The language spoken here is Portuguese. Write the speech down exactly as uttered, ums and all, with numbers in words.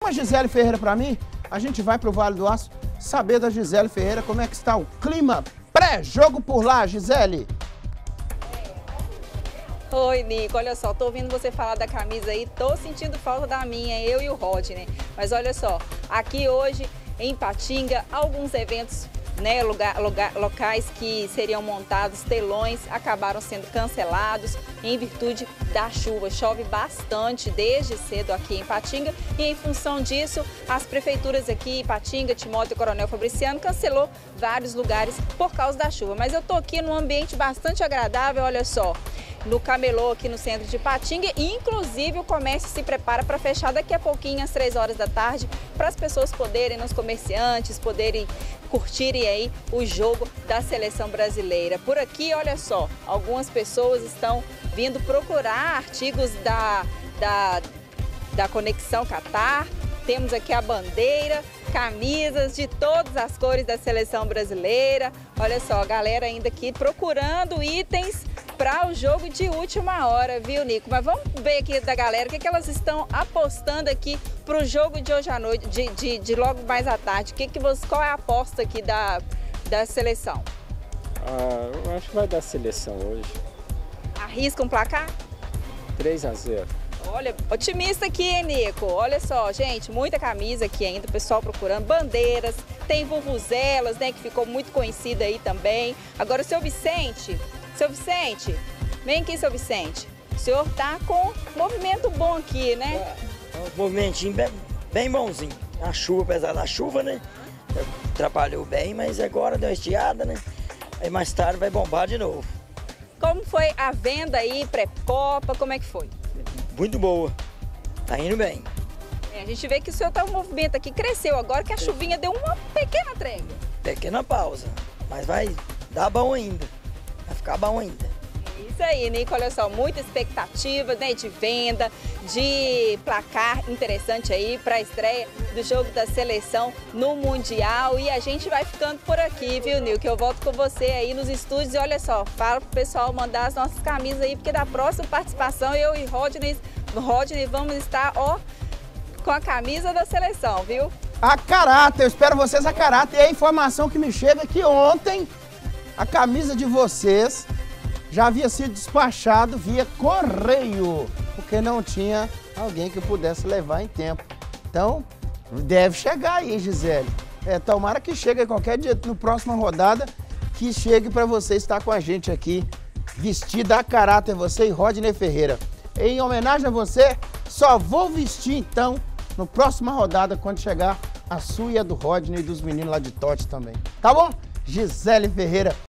A Gisele Ferreira para mim, a gente vai pro Vale do Aço saber da Gisele Ferreira como é que está o clima pré-jogo por lá, Gisele. Oi, Nico, olha só, tô ouvindo você falar da camisa aí, tô sentindo falta da minha, eu e o Rodney. Mas olha só, aqui hoje em Ipatinga, alguns eventos, né, lugar, lugar, locais que seriam montados, telões, acabaram sendo cancelados em virtude da chuva. Chove bastante desde cedo aqui em Ipatinga e em função disso, as prefeituras aqui, Ipatinga, Timóteo e Coronel Fabriciano, cancelou vários lugares por causa da chuva. Mas eu tô aqui num ambiente bastante agradável, olha só, no camelô aqui no centro de Ipatinga, e inclusive o comércio se prepara para fechar daqui a pouquinho, às três horas da tarde, para as pessoas poderem, os comerciantes, poderem curtirem aí o jogo da seleção brasileira. Por aqui, olha só, algumas pessoas estão vindo procurar artigos da, da, da Conexão Qatar. Temos aqui a bandeira, camisas de todas as cores da seleção brasileira. Olha só, a galera ainda aqui procurando itens para o jogo de última hora, viu, Nico? Mas vamos ver aqui da galera o que, que elas estão apostando aqui para o jogo de hoje à noite, de, de, de logo mais à tarde. Que que você, qual é a aposta aqui da, da seleção? Ah, eu acho que vai dar seleção hoje. Arrisca um placar? três a zero. Olha, otimista aqui, hein, Nico? Olha só, gente, muita camisa aqui ainda, o pessoal procurando bandeiras, tem vuvuzelas, né, que ficou muito conhecida aí também. Agora, o seu Vicente, seu Vicente, vem aqui, seu Vicente. O senhor tá com movimento bom aqui, né? É, um movimentinho bem, bem bonzinho. A chuva, apesar da chuva, né, atrapalhou bem, mas agora deu uma estiada, né? Aí mais tarde vai bombar de novo. Como foi a venda aí, pré-copa, como é que foi? Muito boa, tá indo bem. É, a gente vê que o senhor tá um movimento aqui, cresceu agora que a chuvinha deu uma pequena trégua. Pequena pausa, mas vai dar bom ainda, vai ficar bom ainda. Isso aí, Nico, olha só, muita expectativa, né, de venda, de placar interessante aí para a estreia do jogo da seleção no Mundial. E a gente vai ficando por aqui, viu, Nico? Eu volto com você aí nos estúdios e olha só, fala pro pessoal mandar as nossas camisas aí, porque da próxima participação eu e Rodney, Rodney vamos estar, ó, com a camisa da seleção, viu? A caráter, eu espero vocês a caráter. E a informação que me chega é que ontem a camisa de vocês já havia sido despachado via correio, porque não tinha alguém que pudesse levar em tempo. Então, deve chegar aí, Gisele. É, tomara que chegue qualquer dia, no próxima rodada, que chegue para você estar com a gente aqui, vestida a caráter, você e Rodney Ferreira. Em homenagem a você, só vou vestir, então, no próxima rodada, quando chegar a sua e a do Rodney e dos meninos lá de Tote também. Tá bom? Gisele Ferreira.